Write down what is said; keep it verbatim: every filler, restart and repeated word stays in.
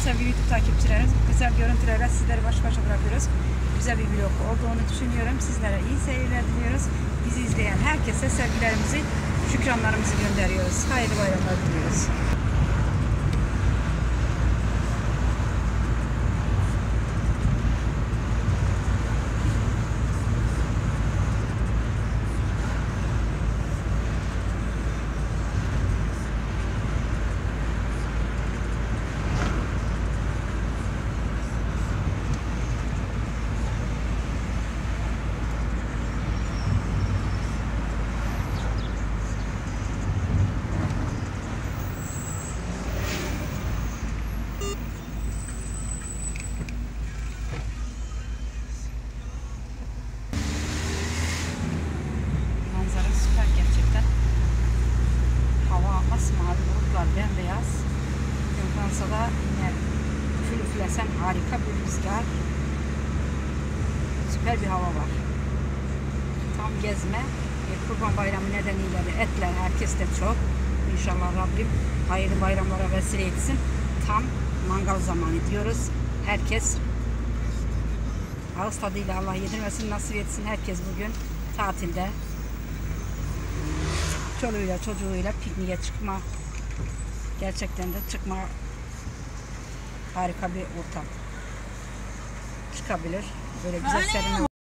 sevgili YouTube takipçilerimiz. Bu güzel görüntülerle sizleri baş başa bırakıyoruz. Güzel bir vlog olduğunu düşünüyorum. Sizlere iyi seyirler diliyoruz. Bizi izleyen herkese sevgilerimizi, şükranlarımızı gönderiyoruz. Hayırlı bayramlar diliyoruz. Manzara süper gerçekten. Hava masmavi, bulutlar bembeyaz. Yıldansa da yine üfül üflesen harika bir rüzgar. Süper bir hava var. Tam gezme. E, Kurban Bayramı nedeniyle de etler herkes de çok. İnşallah Rabbim hayırlı bayramlara vesile etsin. Tam mangal zamanı diyoruz. Herkes ağız tadıyla Allah yedirmesin, nasip etsin. Herkes bugün tatilde. Çoluğuyla çocuğuyla pikniğe çıkma, gerçekten de çıkma harika bir ortam. Çıkabilir. Böyle güzel serin